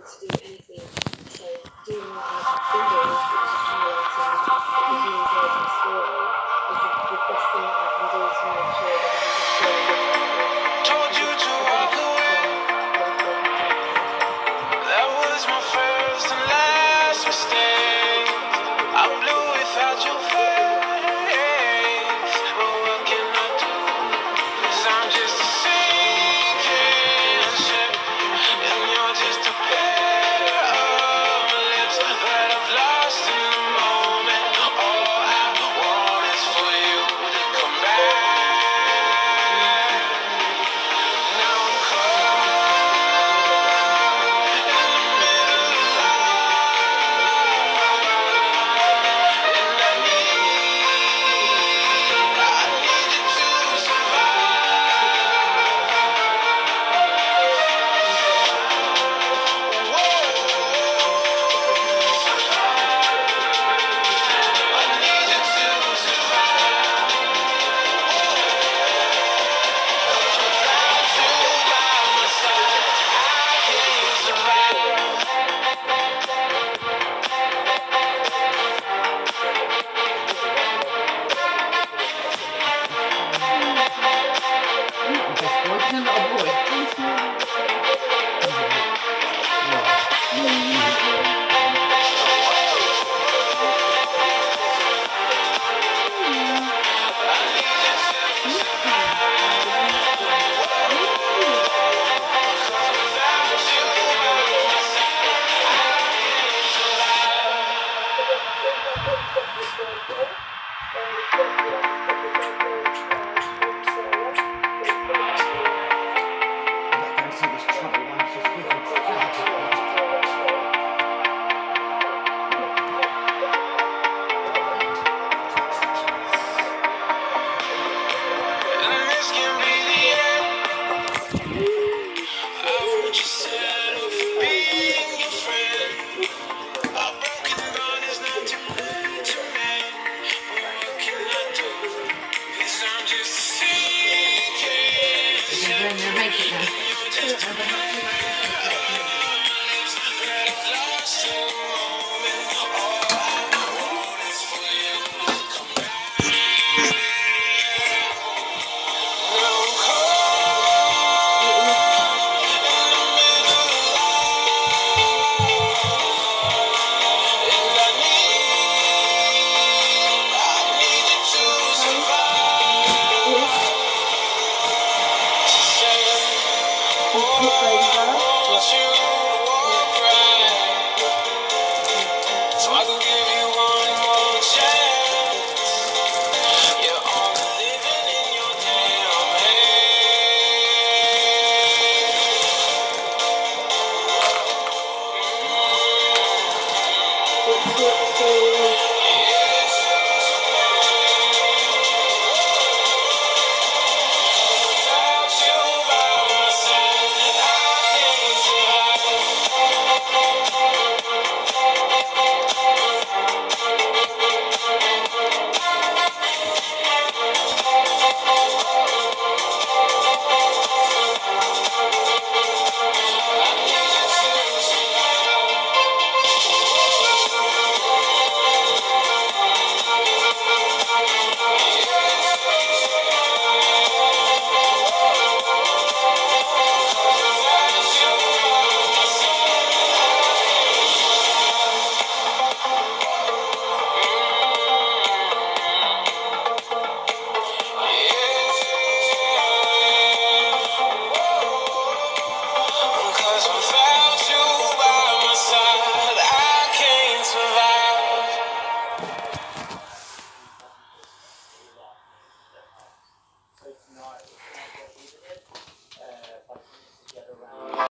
to do anything. So doing what I've been doing, which is just highlighting the healing journey and story, is the best thing that I can do to make sure that I can share with people. Told you Because to I've only walk just away. really broken through. That was my first and last mistake.